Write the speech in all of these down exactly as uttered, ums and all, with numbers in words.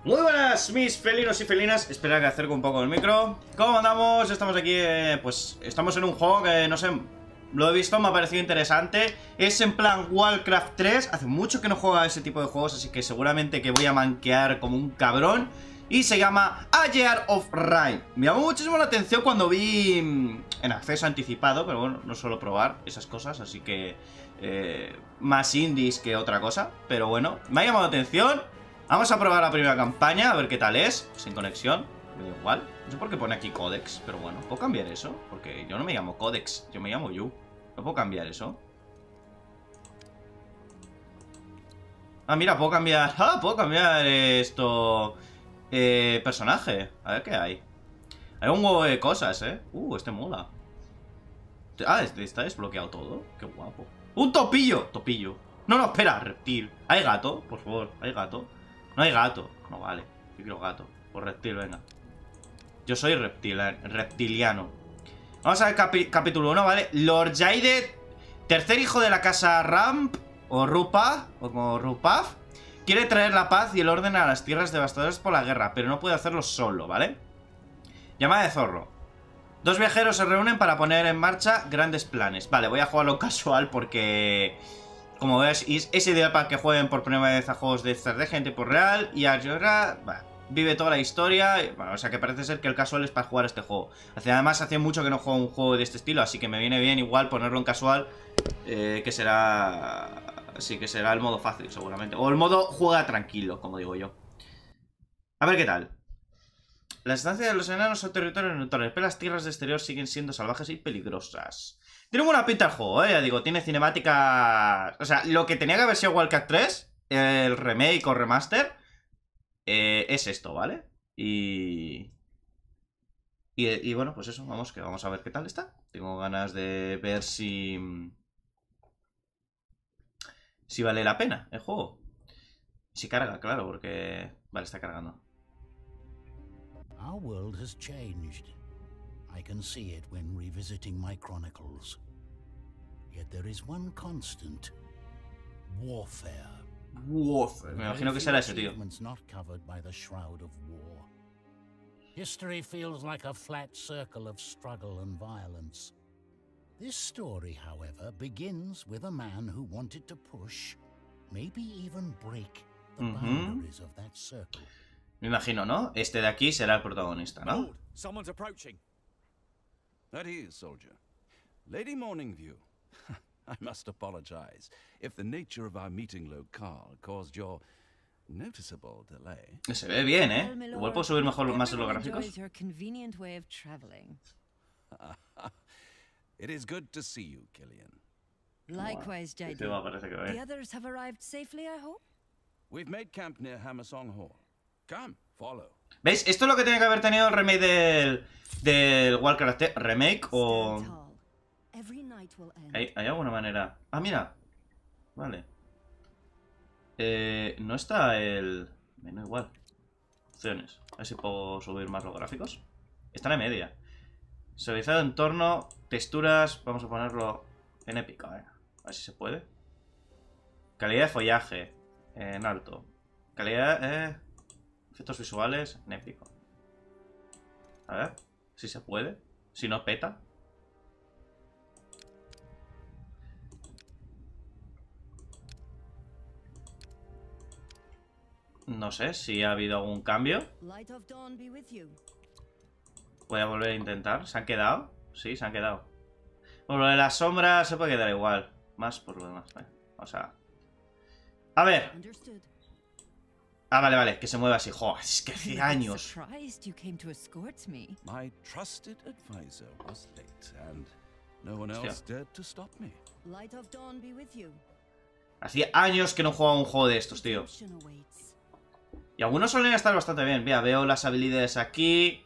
Muy buenas, mis felinos y felinas. Espera que acerco un poco el micro. ¿Cómo andamos? Estamos aquí, eh, pues estamos en un juego que, no sé, lo he visto, me ha parecido interesante. Es en plan Warcraft tres. Hace mucho que no juego a ese tipo de juegos, así que seguramente que voy a manquear como un cabrón. Y se llama A Year of Rain. Me llamó muchísimo la atención cuando vi en acceso anticipado, pero bueno, no suelo probar esas cosas, así que eh, más indies que otra cosa. Pero bueno, me ha llamado la atención. Vamos a probar la primera campaña, a ver qué tal es. Sin conexión, me da igual. No sé por qué pone aquí Codex, pero bueno, ¿puedo cambiar eso? Porque yo no me llamo Codex, yo me llamo Yu. ¿No puedo cambiar eso? Ah, mira, puedo cambiar... Ah, puedo cambiar esto... Eh, personaje. A ver qué hay. Hay un huevo de cosas, ¿eh? Uh, este mola. Ah, está desbloqueado todo. Qué guapo. ¡Un topillo! Topillo. No, no, espera, reptil. ¿Hay gato? Por favor, ¿hay gato? No hay gato. No vale. Yo quiero gato. Por reptil, venga. Yo soy reptil, reptiliano. Vamos a ver capi capítulo uno, ¿vale? Lord Jaide, tercer hijo de la casa Ramp, o Rupa, o como Rupaf, quiere traer la paz y el orden a las tierras devastadoras por la guerra, pero no puede hacerlo solo, ¿vale? Llamada de zorro. Dos viajeros se reúnen para poner en marcha grandes planes. Vale, voy a jugarlo casual porque... Como ves, es ideal para que jueguen por primera vez a juegos de estrategia en tiempo real. Y Ayora bah, vive toda la historia. Y, bueno, o sea que parece ser que el casual es para jugar este juego. Además, hace mucho que no juego un juego de este estilo, así que me viene bien igual ponerlo en casual. Eh, que será... Sí, que será el modo fácil, seguramente. O el modo juega tranquilo, como digo yo. A ver qué tal. Las estancias de los enanos son territorios neutrales, pero las tierras de exterior siguen siendo salvajes y peligrosas. Tiene buena pinta el juego, eh, ya digo, tiene cinemática... O sea, lo que tenía que haber sido Warcraft tres, el remake o remaster, eh, es esto, ¿vale? Y... y... Y bueno, pues eso, vamos, que vamos a ver qué tal está. Tengo ganas de ver si... Si vale la pena el juego. Si carga, claro, porque... Vale, está cargando. Our world has changed. I can see it when revisiting my chronicles. Yet there is one constant: warfare. Warfare. Me imagino que será ese, tío. Not covered by the shroud of war. History feels like a flat circle of struggle and violence. This story, however, begins with a man who wanted to push, maybe even break, the Mm-hmm. boundaries of that circle. Me imagino, ¿no? Este de aquí será el protagonista, ¿no? Lord, someone's approaching. That is, soldier. Lady Morningview. I must apologize if the nature of our meeting locale caused your noticeable delay. Se ve bien, ¿eh? Igual puedo subir mejor más en los gráficos. It is good to see you, Killian. Likewise, Jaide. Este va, parece que va The bien. others have arrived safely, I hope? We've made camp near Hammersong Hall. Come, follow. ¿Veis? Esto es lo que tiene que haber tenido el remake del, del Warcraft remake o... Stand tall. Every night will end. ¿Hay, ¿Hay alguna manera? Ah, mira. Vale. Eh, no está el... Menú igual. Opciones. A ver si puedo subir más los gráficos. Está en media. Suavizado entorno, texturas. Vamos a ponerlo en épica. A ver, a ver si se puede. Calidad de follaje en alto. Calidad... Eh... Efectos visuales en épico. A ver si se puede. Si no peta. No sé si ha habido algún cambio. Light of dawn be with you. Voy a volver a intentar. ¿Se han quedado? Sí, se han quedado. Bueno, lo de las sombras se puede quedar igual. Más por lo demás. Vamos a... A ver. Understood. Ah, vale, vale. Que se mueva así. Joder, es que hace años. Surprised you came to escort me. My trusted advisor was late, and no one Hostia. else dared to stop me. Light of dawn be with you. Hacía años que no jugaba un juego de estos, tío. Redemption awaits. Y algunos suelen estar bastante bien. Mira, veo las habilidades aquí.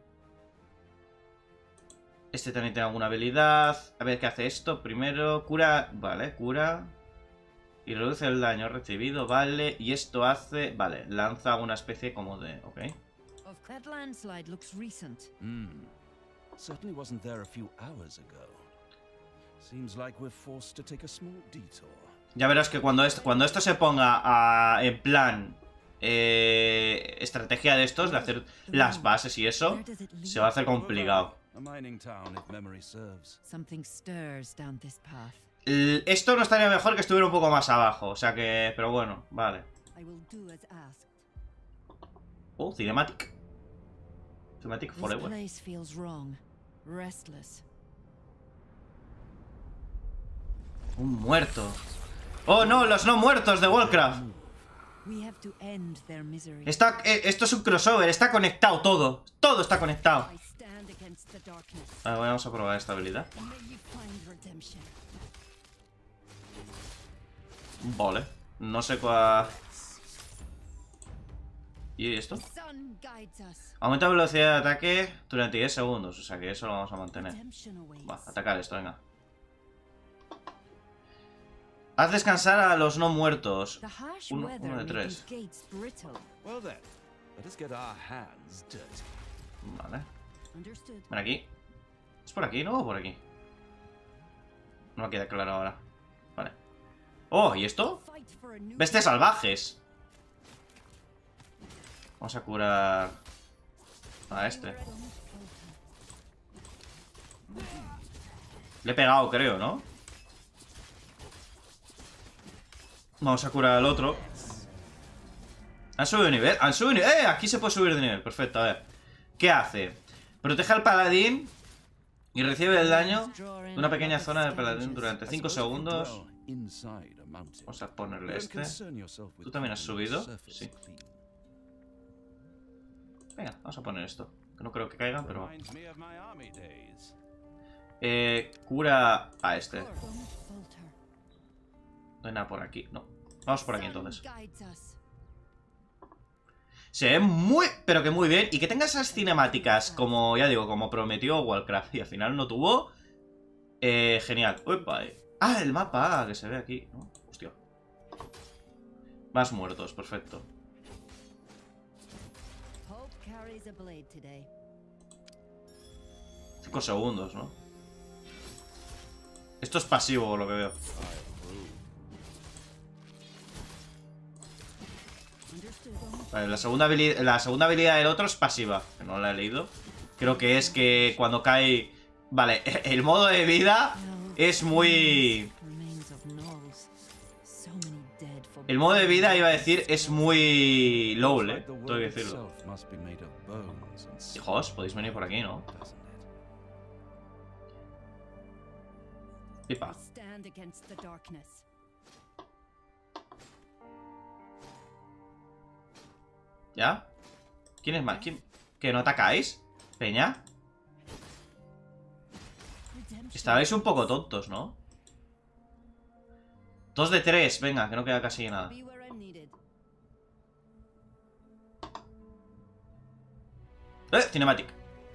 Este también tiene alguna habilidad. A ver qué hace esto. Primero, cura... Vale, cura. Y reduce el daño recibido, vale. Y esto hace... Vale, lanza una especie como de... Ok. Of that landslide looks recent. Hmm. Certainly wasn't there a few hours ago. Seems like we're forced to take a small detour. Ya verás que cuando esto, cuando esto se ponga a, en plan eh, estrategia de estos, de hacer las bases y eso, se va a hacer complicado. A mining town, if memory serves. Something stirs down this path. L- Esto no estaría mejor que estuviera un poco más abajo, o sea que... Pero bueno, vale. I will do as asked. Oh, Cinematic. Cinematic This Forever. place feels wrong. Restless. Un muerto. Oh no, los no muertos de Warcraft. We have to end their misery. Está, eh, esto es un crossover, está conectado todo. Todo está conectado. I stand against the darkness. Vale, vamos a probar esta habilidad. May you find redemption. Vale. No sé cuál... ¿Y esto? The sun guides us. Aumenta la velocidad de ataque durante diez segundos. O sea que eso lo vamos a mantener. Redemption awaits. Va, atacar esto, venga. Haz descansar a los no muertos. The harsh Uno- weather uno de made tres. these gates brittle. Well then, let us get our hands dirty. Vale. Understood. Ven aquí. ¿Es por aquí, no? ¿O por aquí? No me queda claro ahora. Vale. Oh, ¿y esto? Fight for a new Bestias salvajes. Vamos a curar a este. Le he pegado, creo, ¿no? Vamos a curar al otro. Han subido de nivel. Han subido de nivel. ¡Eh! Aquí se puede subir de nivel. Perfecto, a ver. ¿Qué hace? Protege al paladín y recibe el daño de una pequeña zona del paladín durante cinco segundos. Inside a mountain. Vamos a ponerle Don't este. concern yourself with ¿Tú también has keeping the subido? surface Sí. clean. Venga, vamos a poner esto. Que no creo que caigan, pero... Reminds me of my army days. Eh, cura a este. Don't falter. No hay nada por aquí. No. Vamos por aquí entonces. Sun guides us. Se ve muy, pero que muy bien. Y que tenga esas cinemáticas, como ya digo, como prometió Warcraft y al final no tuvo. Eh, genial. Uepa, eh. Ah, el mapa que se ve aquí. ¿No? Hostia. Más muertos, perfecto. Hope carries a blade today. Cinco segundos, ¿no? Esto es pasivo, lo que veo. Understood. Vale, la segunda, habili- la segunda habilidad del otro es pasiva. Que no la he leído. Creo que es que cuando cae... Vale, el modo de vida es muy... Remains of gnolls. So many dead for El modo de vida, iba a decir, es muy low, Looks eh. like the Tengo world que decirlo. itself must be made of bones and Hijos, podéis venir por aquí, ¿no? salt, doesn't it? Pipa. stand against the darkness. ¿Ya? ¿Quién es más? ¿Quién? ¿Que no atacáis? ¿Peña? Redemption. Estabais un poco tontos, ¿no? Dos de tres, venga, que no queda casi nada. Be where I'm needed. ¡Eh! Cinematic.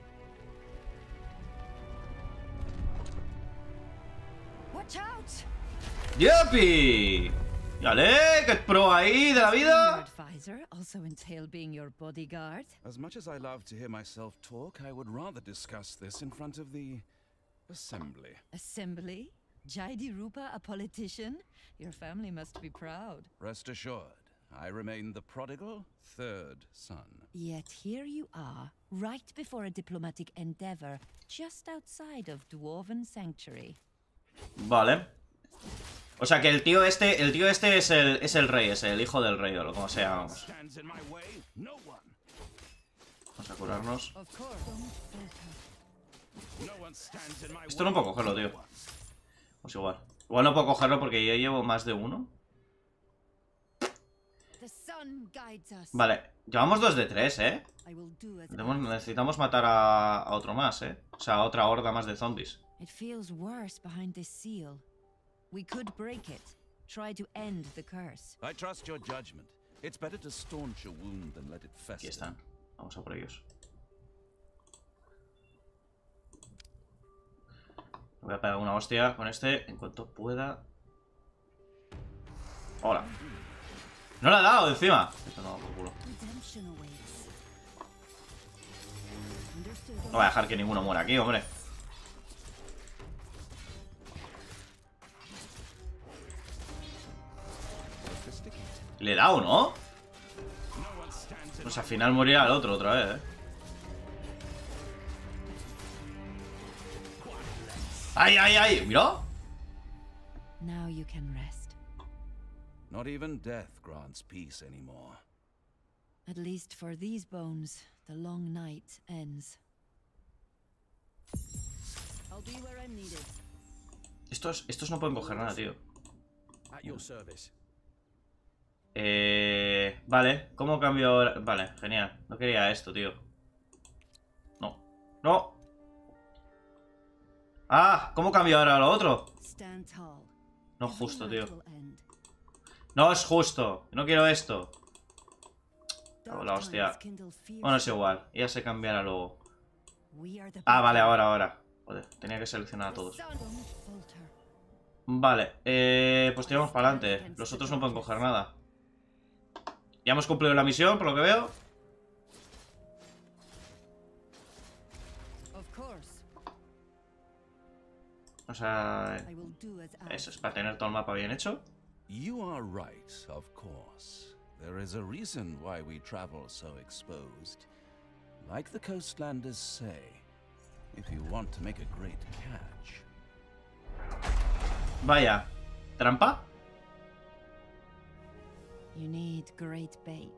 Watch out! ¡Yupi! ¡Dale! ¡Que es pro ahí de la Being vida! your advisor also entail being your bodyguard. As much as I love to hear myself talk, I would rather discuss this in front of the assembly. Assembly? Jaidi Rupa, a politician? Your family must be proud. Rest assured, I remain the prodigal third son. Yet here you are, right before a diplomatic endeavor, just outside of Dwarven Sanctuary. Vale. O sea que el tío este, el tío este es el, es el rey, es el hijo del rey o lo como sea, vamos. Stands in my way, no one. Vamos a curarnos. Of course. Don't falter. No one stands in my Esto no way, puedo cogerlo, no tío. one. Pues igual. Igual no puedo cogerlo porque yo llevo más de uno. The sun guides us. Vale, llevamos dos de tres, ¿eh? I will do as Tenemos- asked. necesitamos matar a, a otro más, ¿eh? O sea, a otra horda más de zombies. It feels worse behind this seal. We could break it. Try to end the curse. I trust your judgment. It's better to staunch a wound than let it Aquí fester. están. Vamos a por ellos. Voy a pegar una hostia con este en cuanto pueda. Hola. No la ha dado encima. Esto no, por culo. Redemption awaits. Understood. No voy a dejar que ninguno muera aquí, hombre. Sophisticated. Le he dado, ¿no? No Pues al final morirá el otro otra vez, ¿eh? ¡Ay, ay, ay! ¡Mira! Now you can rest. Not even death grants peace anymore. At least for these bones, the long night ends. I'll be where I'm needed. Estos, estos no pueden coger nada, tío. At your service. Eh... Vale, ¿cómo cambio ahora? Vale, genial. No quería esto, tío. No. ¡No! ¡Ah! ¿Cómo cambio ahora lo otro? Stand tall. No es justo, tío. Will end. No es justo. No quiero esto. Dark la hostia. times kindle fierce. Bueno, es igual. Ya se cambiará luego. We are the Ah, vale, people. ahora, ahora. Joder, tenía que seleccionar a todos. Don't falter. Vale, eh, pues tiramos para adelante. Los otros no pueden coger nada. Ya hemos cumplido la misión, por lo que veo. Of course. O sea, I will do as asked. eso es para tener todo el mapa bien hecho. You are right, of course. There is a reason why we travel so exposed. Like the coastlanders say, if you want to make a great catch. Vaya. ¿Trampa? You need great bait.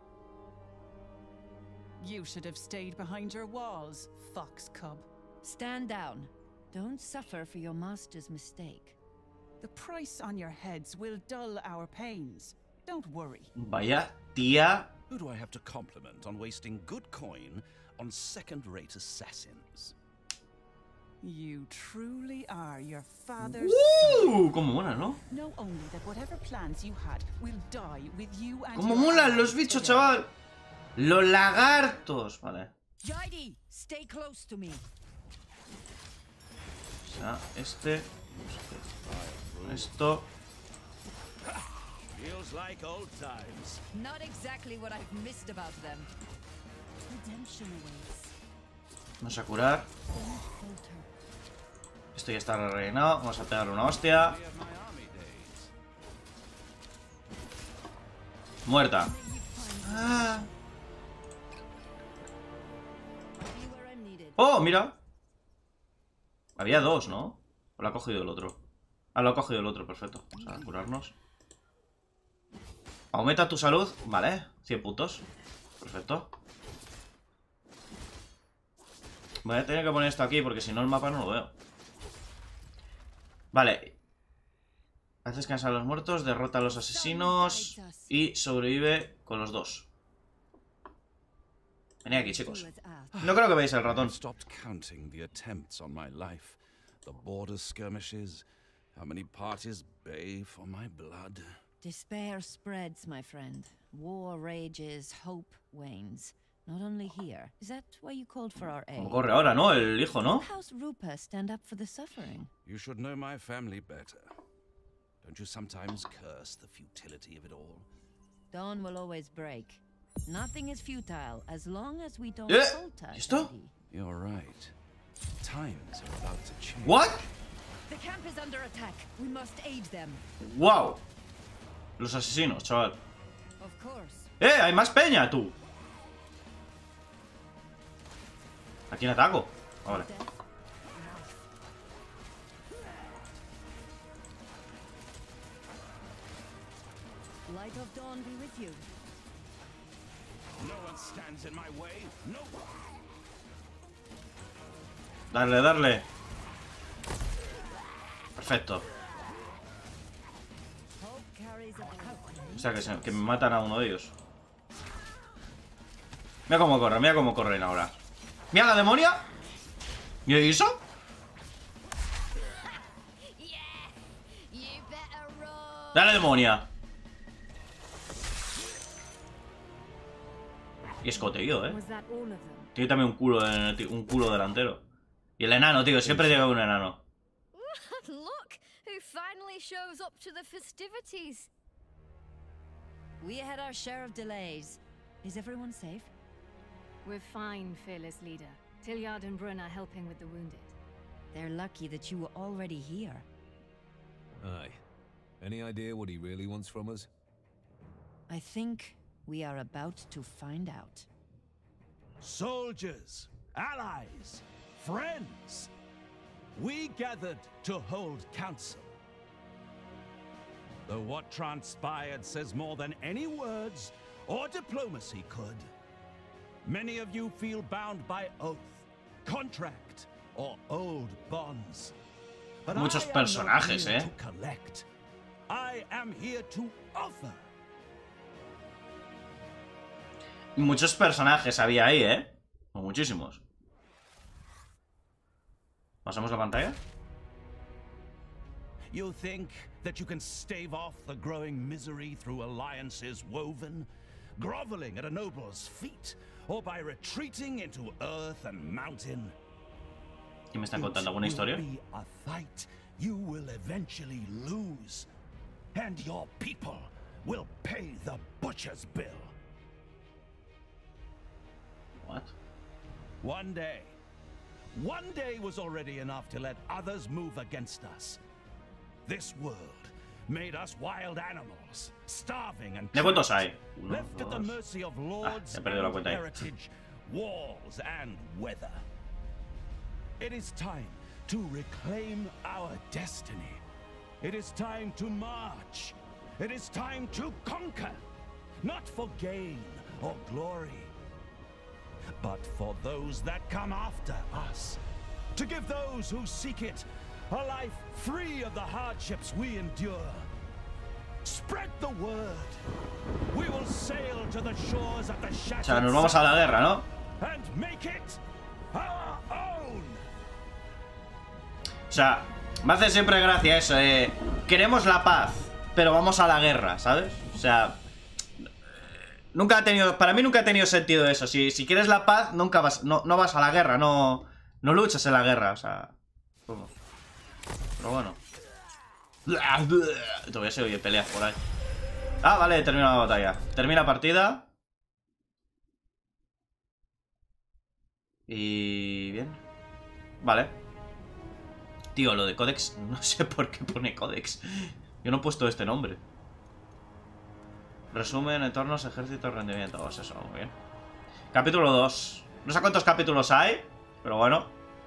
You should have stayed behind your walls, fox cub. Stand down. Don't suffer for your master's mistake. The price on your heads will dull our pains. Don't worry. Vaya, tía. Who do I have to compliment on wasting good coin on second-rate assassins? You truly are your father's Uh, cómo mola, ¿no? son. Know only that whatever plans you had will die with you and Cómo your molan los allies bichos, today. chaval. Los lagartos. Vale. Jaidi, stay close to me. O sea, este. Esto. Feels like old times. Not exactly what I've missed about them. Redemption awaits. Vamos a curar. Don't falter. Esto ya está rellenado. Vamos a pegarle una hostia. Me of my army days. Muerta. May you find Ah. I'll be where I'm needed. Oh, mira. Había dos, ¿no? ¿O lo ha cogido el otro? Ah, lo ha cogido el otro, perfecto. Vamos a curarnos. Aumenta tu salud. Vale, cien puntos. Perfecto. Voy a tener que poner esto aquí porque si no el mapa no lo veo. Vale. Haces cansar a los muertos, derrota a los asesinos y sobrevive con los dos. Venid aquí, chicos. Do as asked. No creo que veáis el I've ratón. stopped counting the attempts on my life, the border skirmishes, how many parties bay for my blood. Despair spreads, my friend. War rages, hope wanes. Not only here. Is that why you called for our aid? Como corre ahora, ¿no? El hijo, ¿no? How's Rupa stand up for the suffering? You should know my family better. Don't you sometimes curse the futility of it all? Dawn will always break. Nothing is futile as long as we don't Eh, falter. ¿y esto? Daddy. You're right. Times are about to change. ¿What? The camp is under attack. We must aid them. ¡Wow! Los asesinos, chaval. Of course. ¡Eh! ¡Hay más peña, tú! ¿A quién ataco? Ah, vale. Death, life. Light of dawn be with you. No one stands in my way. No one. Darle, darle. Perfecto. Hope carries a O sea, que, se- que me matan a uno de ellos. Mira cómo corren, mira cómo corren ahora. ¡Mira la demonia! ¿Y eso? You better run. ¡Dale, demonia! Y escote, tío, eh. Was that all of them? Tiene también un culo, en- un culo delantero. Y el enano, tío, siempre llega un enano. Look, who finally shows up to the festivities. We had our share of delays. Is everyone safe? We're fine, fearless leader. Tilliard and Brun are helping with the wounded. They're lucky that you were already here. Aye. Any idea what he really wants from us? I think We are about to find out. Soldiers, allies, friends, we gathered to hold council. Though what transpired says more than any words or diplomacy could. Many of you feel bound by oath, contract, or old bonds. But Muchos I am personajes, not here eh. to collect. I am here to offer. Muchos personajes había ahí, ¿eh? Muchísimos. ¿Pasamos la pantalla? You think that you can stave off the growing misery through alliances woven, groveling at a noble's feet, or by retreating into earth and mountain? ¿Y me están contando alguna historia? It will be a fight you will eventually lose, and your people will pay the butcher's bill. What? One day, one day was already enough to let others move against us. This world made us wild animals, starving and ¿De cuántos hay? Uno, left at the dos. mercy of Ah, lords he perdido la and cuenta ahí. heritage, walls and weather. It is time to reclaim our destiny. It is time to march. It is time to conquer, not for gain or glory, but for those that come after us. To give those who seek it a life free of the hardships we endure. Spread the word. We will sail to the shores of the O shattered sea, nos vamos a la guerra, ¿no? and make it our own. O sea, me hace siempre gracia eso, eh. Queremos la paz, pero vamos a la guerra, ¿sabes? O sea, nunca ha tenido, para mí nunca ha tenido sentido eso. Si, si quieres la paz, nunca vas, no, no vas a la guerra, no, no luchas en la guerra, o sea. ¿Cómo? Pero bueno. Todavía se oye peleas por ahí. Ah, vale, termina la batalla. Termina partida. Y... bien. Vale. Tío, lo de Codex, no sé por qué pone Codex. Yo no he puesto este nombre. Resumen, entornos, ejército, rendimiento. Pues eso, muy bien. Capítulo dos. No sé cuántos capítulos hay, pero bueno.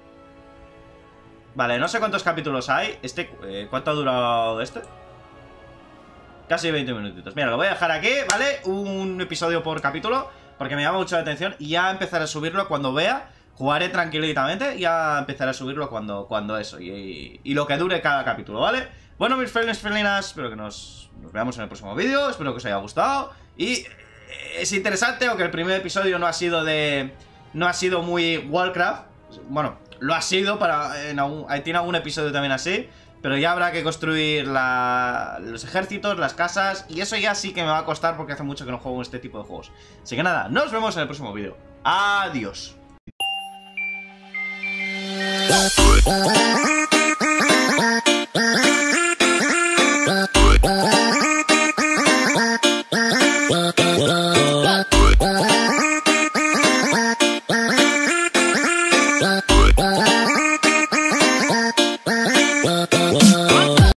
Vale, no sé cuántos capítulos hay. Este, eh, ¿cuánto ha durado este? Casi veinte minutitos. Mira, lo voy a dejar aquí, ¿vale? Un episodio por capítulo, porque me llama mucho la atención. Y ya empezaré a subirlo cuando vea. Jugaré tranquilitamente y ya empezaré a subirlo cuando, cuando eso. Y, y, y lo que dure cada capítulo, ¿vale? Bueno, mis felines, felinas, espero que nos, nos veamos en el próximo vídeo. Espero que os haya gustado. Y es interesante, aunque el primer episodio no ha sido de... No ha sido muy Warcraft. Bueno, lo ha sido, para en algún, tiene algún episodio también así. Pero ya habrá que construir la, los ejércitos, las casas. Y eso ya sí que me va a costar porque hace mucho que no juego este tipo de juegos. Así que nada, nos vemos en el próximo vídeo. Adiós. What?